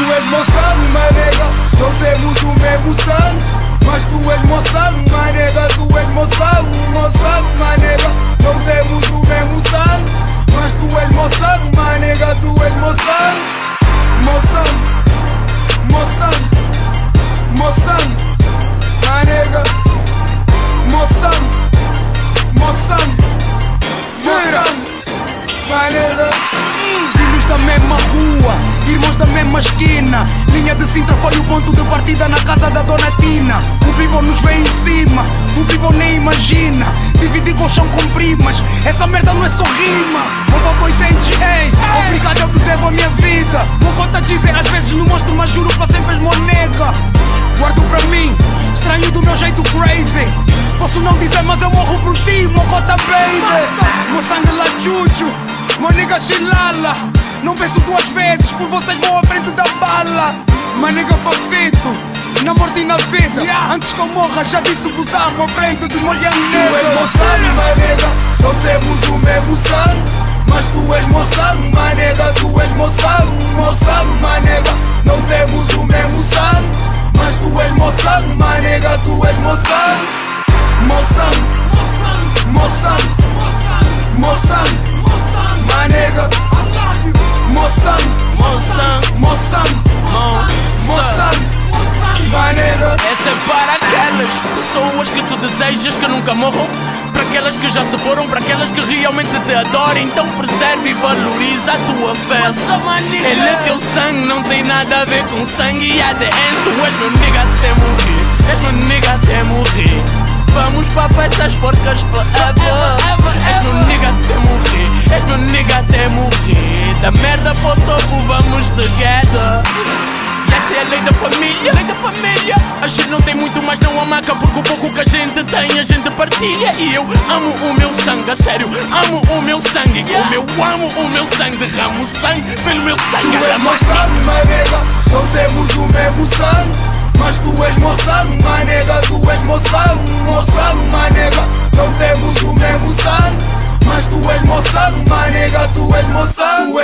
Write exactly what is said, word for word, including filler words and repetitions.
és meu sangue, manega. Não temos o mesmo sangue, mas tu és meu sangue, manega. Tu és meu sangue, meu sangue, manega. Não temos o mesmo sangue, mas tu és meu sangue, manega. Tu és meu sangue, meu sangue, meu sangue, meu sangue, manega. Meu sangue, meu sangue, meu sangue, manega. Filhos da mesma rua, irmãos da mesma esquina. Linha de Sintra foi o ponto de partida na casa da Dona Tina. O people nos vem em cima, o people nem imagina. Dividir colchão com primas, essa merda não é só rima. O papai entende, ei, obrigado, eu te devo a minha vida. Vou conta dizer, às vezes não mostro, mas juro para sempre és monega. Guardo pra mim, estranho do meu jeito crazy. Posso não dizer, mas eu morro por ti, mocota baby. Meu sangue lá juju, meu nigga xilala. Não penso duas vezes, por vocês vou à frente da bala. Meu nigga fafito, na morte e na vida. Antes que eu morra já disse que amo à frente de meu young nigga. Tu és meu sangue, manega, não temos o mesmo sangue, mas tu és meu sangue, manega. Tu és meu sangue, meu sangue, manega. Não temos o mesmo sangue, mas tu és meu sangue, manega. Tu és meu sangue, meu sangue, meu sangue, meu sangue, manega. Meu sangue, Meu sangue, meu sangue, meu sangue, manega. essa é para aquelas pessoas que tu desejas que nunca morram, para aquelas que já se foram, para aquelas que realmente te adoram. Então preserve e valoriza a tua fé. Ele é teu sangue, não tem nada a ver com sangue. E at the end tu és meu nigga até morrer, és meu nigga até morrer. Vamos pra essas porcas forever. És meu nigga até morrer, és meu nigga até morrer. Da merda pro topo vamos together. E essa é a lei da família, lei da família. A gente não tem muito, mas não amaca, porque o pouco que a gente tem a gente partilha. E eu amo o meu sangue, a sério, amo o meu sangue. Como eu amo o meu sangue, derramo sangue pelo meu sangue. Tu és meu sangue, manega, não temos o mesmo sangue, mas tu és meu sangue, manega. Tu és meu sangue, meu sangue, manega. Não temos o mesmo sangue, mas tu és meu sangue, manega. Tu és meu sangue, tu